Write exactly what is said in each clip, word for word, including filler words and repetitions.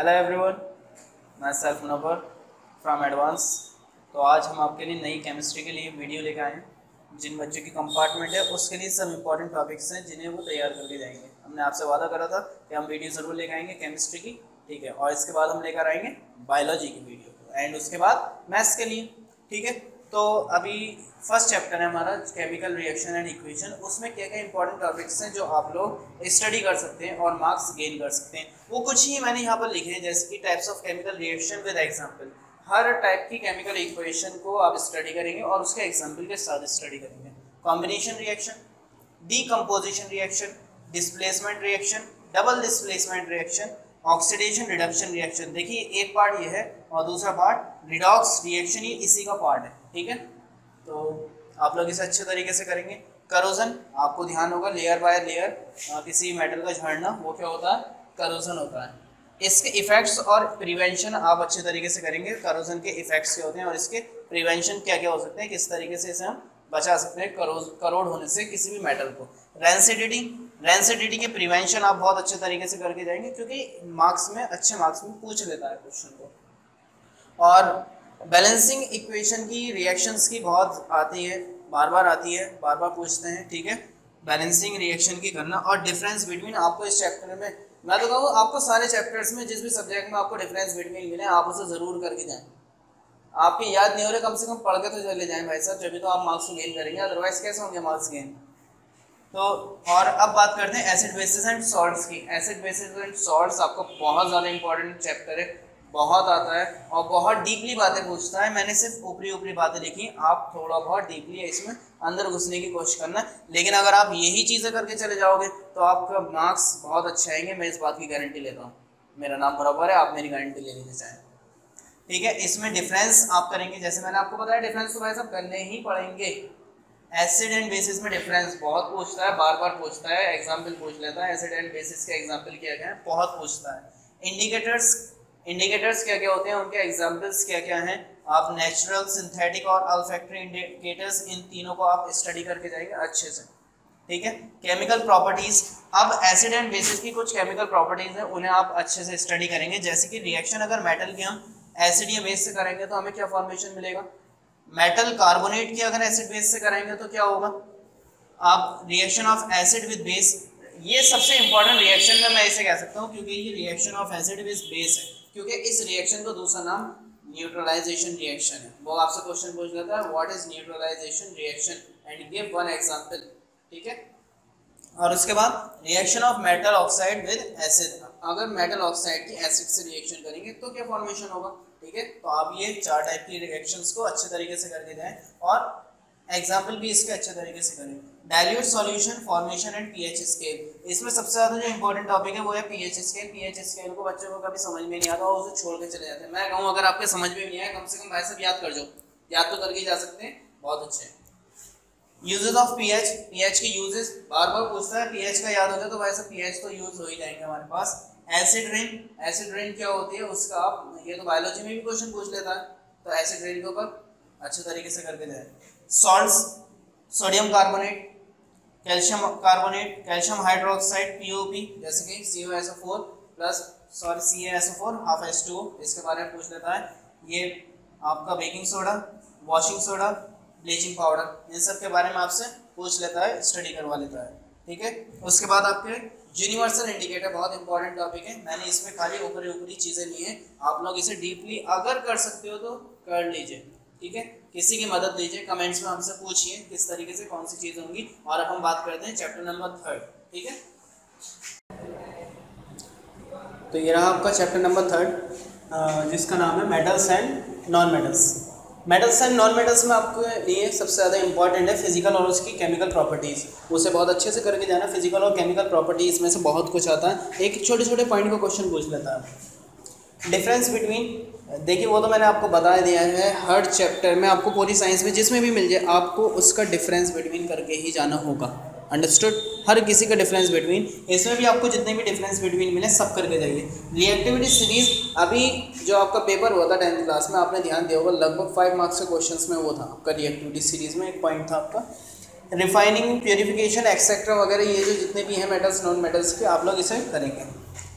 Hello everyone, मैं self number from advance. तो आज हम आपके लिए नई केमिस्ट्री के लिए वीडियो लेकर आए हैं। जिन बच्चों की कंपार्टमेंट है उसके लिए सब इंपॉर्टेंट टॉपिक्स हैं जिन्हें वो तैयार करके जाएंगे। हमने आपसे वादा करा था कि हम वीडियो ज़रूर लेकर आएंगे केमिस्ट्री की, ठीक है। और इसके बाद हम लेकर आएंगे बायोलॉजी की वीडियो एंड उसके बाद मैथ्स के लिए, ठीक है। तो अभी फर्स्ट चैप्टर है हमारा केमिकल रिएक्शन एंड इक्वेशन। उसमें क्या क्या इंपॉर्टेंट टॉपिक्स हैं जो आप लोग स्टडी कर सकते हैं और मार्क्स गेन कर सकते हैं। वो कुछ ही मैंने यहाँ पर लिखे हैं, जैसे कि types of chemical reaction with example. हर टाइप की केमिकल इक्वेशन को आप स्टडी करेंगे और उसके एग्जांपल के साथ स्टडी करेंगे। Combination reaction, decomposition reaction, displacement reaction, double displacement reaction, oxidation reduction reaction. देखिए एक पार्ट ये है और दूसरा पार्ट रिडॉक्स रिएक्शन, ये इसी का पार्ट है, ठीक है। तो आप लोग इसे अच्छे तरीके से करेंगे। करोजन आपको ध्यान होगा, लेयर बाय लेयर किसी मेटल का झड़ना, वो क्या होता है, करोजन होता है। इसके इफेक्ट्स और प्रिवेंशन आप अच्छे तरीके से करेंगे। करोजन के इफेक्ट्स क्या होते हैं और इसके प्रिवेंशन क्या क्या हो सकते हैं, किस तरीके से इसे हम बचा सकते हैं करोज करोड़ होने से किसी भी मेटल को। रेंसिडिटी, रेंसिडिटी के प्रिवेंशन आप बहुत अच्छे तरीके से करके जाएंगे क्योंकि मार्क्स में, अच्छे मार्क्स में पूछ लेता है क्वेश्चन को। और बैलेंसिंग इक्वेशन की रिएक्शंस की बहुत आती है, बार बार आती है, बार बार पूछते हैं, ठीक है। बैलेंसिंग रिएक्शन की करना और डिफरेंस बिटवीन, आपको इस चैप्टर में मैं तो कहूँ आपको सारे चैप्टर्स में जिस भी सब्जेक्ट में आपको डिफरेंस बिटवीन मिले आप उसे ज़रूर करके जाएं। आपकी याद नहीं हो रहे, कम से कम पढ़ के तो चले जाएं भाई साहब, जब भी तो आप मार्क्स गेन करेंगे, अदरवाइज कैसे होंगे मार्क्स गेन। तो और अब बात करते हैं एसिड बेसिस एंड सॉल्ट्स की। एसिड बेसिस एंड सॉल्ट्स आपको बहुत ज़्यादा इंपॉर्टेंट चैप्टर है, बहुत आता है और बहुत डीपली बातें पूछता है। मैंने सिर्फ ऊपरी ऊपरी बातें लिखी, आप थोड़ा बहुत डीपली इसमें अंदर घुसने की कोशिश करना। लेकिन अगर आप यही चीज़ें करके चले जाओगे तो आपका मार्क्स बहुत अच्छे आएंगे, मैं इस बात की गारंटी लेता हूँ। मेरा नाम बराबर है, आप मेरी गारंटी ले लीजिए चाहे, ठीक है। इसमें डिफरेंस आप करेंगे, जैसे मैंने आपको बताया डिफरेंस तो भाई साहब करने ही पड़ेंगे। एसिड एंड बेसिस में डिफरेंस बहुत पूछता है, बार बार पूछता है, एग्जाम्पल पूछ लेता है। एसिड एंड बेसिस के एग्जाम्पल क्या क्या है, बहुत पूछता है। इंडिकेटर्स, इंडिकेटर्स क्या क्या होते हैं, उनके एग्जाम्पल्स क्या क्या हैं, आप नेचुरल, सिंथेटिक और अल्फैक्टरी इंडिकेटर्स, इन तीनों को आप स्टडी करके जाएंगे अच्छे से, ठीक है। केमिकल प्रॉपर्टीज, अब एसिड एंड बेसिस की कुछ केमिकल प्रॉपर्टीज हैं, उन्हें आप अच्छे से स्टडी करेंगे। जैसे कि रिएक्शन अगर मेटल की हम एसिड या बेस से करेंगे तो हमें क्या फॉर्मेशन मिलेगा, मेटल कार्बोनेट की अगर एसिड बेस से करेंगे तो क्या होगा, आप reaction of acid with base, ये सबसे इंपॉर्टेंट रिएक्शन में मैं इसे कह सकता हूँ क्योंकि ये reaction of acid with base है, क्योंकि इस रिएक्शन का दूसरा नाम न्यूट्रलाइजेशन रिएक्शन है। वो आपसे क्वेश्चन पूछ लेता है what is neutralization reaction and give one example, ठीक है। और उसके बाद reaction of metal oxide with acid, अगर मेटल ऑक्साइड की एसिड से रिएक्शन करेंगे तो क्या फॉर्मेशन होगा, ठीक है। तो आप ये चार टाइप की रिएक्शंस को अच्छे तरीके से करके जाएं और एग्जाम्पल भी इसके अच्छे तरीके से करें। Dilute solution formation and pH scale, इसमें सबसे ज्यादा जो इंपॉर्टेंट टॉपिक है वो है पीएच स्केल। पीएच स्केल को बच्चों को कभी समझ में नहीं आता और उसे छोड़ के चले जाते हैं। मैं कहूँ अगर आपके समझ में नहीं आया, कम से कम भाई साहब याद कर जाओ, याद तो करके जा सकते हैं, बहुत अच्छे। यूजेस ऑफ पीएच, पीएच के यूजेस बार बार पूछता है, पीएच का याद हो जाए तो भाई साहब पीएच तो यूज हो ही जाएंगे हमारे पास। एसिड रेन, एसिड रेन क्या होती है उसका आप, ये तो बायोलॉजी में भी क्वेश्चन पूछ लेता है, तो एसिड रेन के ऊपर अच्छे तरीके से करके जाए। Salts, sodium carbonate, calcium carbonate, calcium hydroxide POP, जैसे कि C O S O four plus sorry C A S O four half H two O, इसके बारे में पूछ लेता है। ये आपका baking soda, washing soda, bleaching powder, इन सब के बारे में आपसे पूछ लेता है, स्टडी करवा लेता है, ठीक है। उसके बाद आपके यूनिवर्सल इंडिकेटर, बहुत इंपॉर्टेंट टॉपिक है। मैंने इसमें खाली ऊपरी ऊपरी चीज़ें ली हैं, आप लोग इसे डीपली अगर कर सकते हो तो कर लीजिए, ठीक है। किसी की मदद लीजिए, कमेंट्स में हमसे पूछिए किस तरीके से कौन सी चीज़ होंगी। और अब हम बात करते हैं चैप्टर नंबर थर्ड, ठीक है। तो ये रहा आपका चैप्टर नंबर थर्ड, जिसका नाम है metals and non metals. Metals and non metals में आपके लिए सबसे ज़्यादा इंपॉर्टेंट है फिजिकल और उसकी केमिकल प्रॉपर्टीज़, उसे बहुत अच्छे से करके जाना। फिजिकल और केमिकल प्रॉपर्टीज़ में से बहुत कुछ आता है, एक छोटे छोटे पॉइंट का क्वेश्चन पूछ लेता है। डिफरेंस बिटवीन, देखिए वो तो मैंने आपको बता दिया है, हर चैप्टर में आपको पूरी साइंस में जिसमें भी मिल जाए आपको उसका डिफरेंस बिटवीन करके ही जाना होगा, अंडरस्टूड। हर किसी का डिफरेंस बिटवीन, इसमें भी आपको जितने भी डिफरेंस बिटवीन मिले सब करके जाइए। रिएक्टिविटी सीरीज, अभी जो आपका पेपर हुआ था टेंथ क्लास में, आपने ध्यान दिया होगा, लगभग फाइव मार्क्स के क्वेश्चंस में वो था आपका रिएक्टिविटी सीरीज में एक पॉइंट था आपका रिफाइनिंग, प्योरिफिकेशन एक्सेट्रा वगैरह, ये जो जितने भी हैं मेटल्स नॉन मेटल्स के, आप लोग इसे करेंगे।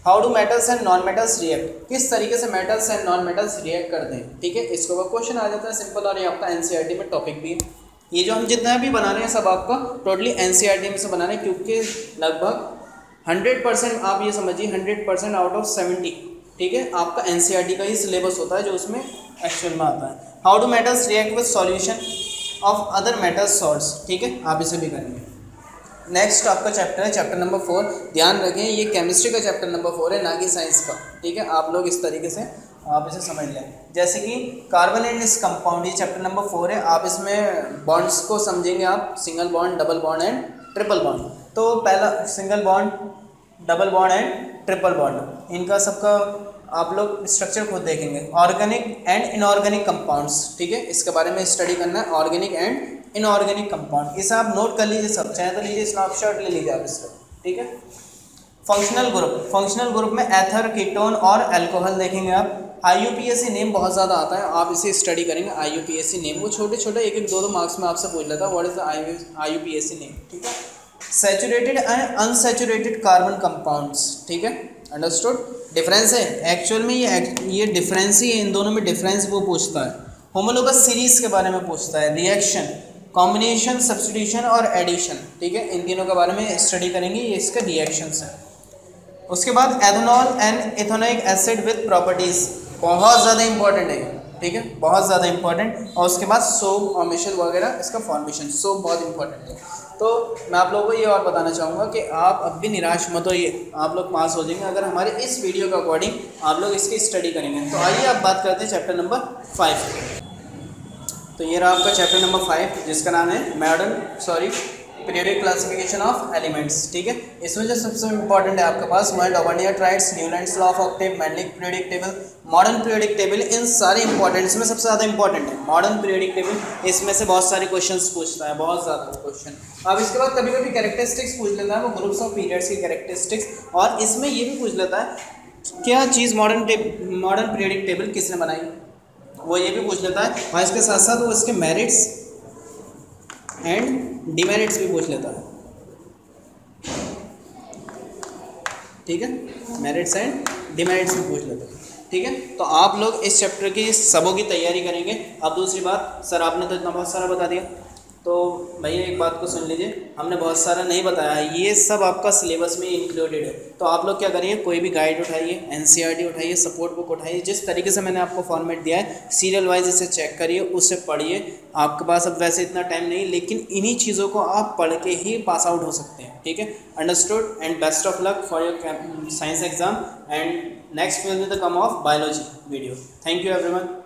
How do metals and non metals react, किस तरीके से metals and non metals react करते हैं, ठीक है। इसके ऊपर क्वेश्चन आ जाता है सिंपल, और ये आपका एनसीईआरटी में टॉपिक भी है। ये जो हम जितना भी बना रहे हैं सब आपका टोटली एनसीईआरटी में से बना रहे हैं, क्योंकि लगभग हंड्रेड परसेंट आप ये समझिए hundred percent out of seventy, ठीक है, आपका एनसीईआरटी का ही सिलेबस होता है जो उसमें एक्चुअल में आता है। How do metals react with solution of other metal salts, ठीक है, आप इसे भी करेंगे। नेक्स्ट आपका चैप्टर है चैप्टर नंबर फोर। ध्यान रखें ये केमिस्ट्री का चैप्टर नंबर फोर है, ना कि साइंस का, ठीक है। आप लोग इस तरीके से आप इसे समझ लें। जैसे कि कार्बन एंड इस कंपाउंड, ये चैप्टर नंबर फोर है। आप इसमें बॉन्ड्स को समझेंगे, आप single bond, double bond and triple bond. तो पहला single bond, double bond and triple bond, इनका सबका आप लोग स्ट्रक्चर खुद देखेंगे। ऑर्गेनिक एंड इनऑर्गेनिक कंपाउंड्स, ठीक है, इसके बारे में स्टडी करना है, ऑर्गेनिक एंड इनऑर्गेनिक कंपाउंड। इसे आप नोट कर लीजिए, सब चाहे तो लीजिए, स्नैपशॉट ले लीजिए आप इसका, ठीक है। फंक्शनल ग्रुप, फंक्शनल ग्रुप में एथर, कीटोन और अल्कोहल देखेंगे आप। आईयूपीएसी नेम बहुत ज़्यादा आता है, आप इसे स्टडी करेंगे। आईयूपीएसी नेम वो छोटे छोटे एक एक दो दो मार्क्स में आपसे पूछ लेता है, what is the IUPAC name, ठीक है। Saturated and unsaturated carbon compounds, ठीक है, अंडरस्टूड। डिफरेंस है एक्चुअल में, ये ये डिफरेंस ही है, इन दोनों में डिफरेंस वो पूछता है। होमोलोगस सीरीज के बारे में पूछता है, रिएक्शन, कॉम्बिनेशन, सब्स्टिट्यूशन और एडिशन, ठीक है, इन तीनों के बारे में स्टडी करेंगे, ये इसका रिएक्शंस है। उसके बाद ethanol and ethanoic acid with properties, बहुत ज़्यादा इंपॉर्टेंट है, ठीक है, बहुत ज़्यादा इंपॉर्टेंट। और उसके बाद सोप और मिशेल वगैरह, इसका फॉर्मेशन, सोप बहुत इंपॉर्टेंट है। तो मैं आप लोगों को ये और बताना चाहूँगा कि आप अब भी निराश मत होइए, आप लोग पास हो जाएंगे अगर हमारे इस वीडियो के अकॉर्डिंग आप लोग इसकी स्टडी करेंगे। तो आइए आप बात करते हैं चैप्टर नंबर फाइव। तो ये रहा आपका चैप्टर नंबर फाइव, जिसका नाम है modern sorry periodic classification of elements, ठीक है। इसमें जो सबसे इंपॉर्टेंट है आपके पास वो है Dobereiner triads, Newlands law of octave, Mendeleev periodic table, modern periodic table. इन सारे इंपॉर्टेंट, इसमें सबसे ज़्यादा इंपॉर्टेंट है मॉडर्न पीरियोडिक टेबल। इसमें से बहुत सारे क्वेश्चंस पूछता है, बहुत ज़्यादा क्वेश्चन। अब इसके बाद कभी कभी कैरेक्टरिस्टिक्स पूछ लेता है, वो ग्रुप्स ऑफ पीरियड्स की कैरेक्टरिस्टिक्स, और इसमें ये भी पूछ लेता है क्या चीज़ मॉडर्न मॉडर्न पीरियोडिक टेबल किसने बनाई, वो ये भी पूछ लेता है। और इसके साथ साथ वो इसके मेरिट्स एंड डिमेरिट्स भी पूछ लेता है, ठीक है, मेरिट्स एंड डिमेरिट्स भी पूछ लेता है, ठीक है। तो आप लोग इस चैप्टर की सबों की तैयारी करेंगे। अब दूसरी बात, सर आपने तो इतना बहुत सारा बता दिया, तो भैया एक बात को सुन लीजिए, हमने बहुत सारा नहीं बताया, ये सब आपका सिलेबस में इंक्लूडेड है। तो आप लोग क्या करिए, कोई भी गाइड उठाइए, एनसीईआरटी उठाइए, सपोर्ट बुक उठाइए, जिस तरीके से मैंने आपको फॉर्मेट दिया है सीरियल वाइज इसे चेक करिए, उससे पढ़िए। आपके पास अब वैसे इतना टाइम नहीं, लेकिन इन्हीं चीज़ों को आप पढ़ के ही पास आउट हो सकते हैं, ठीक है, understood. And best of luck for your science exam, and next will be the come of biology video. Thank you everyone.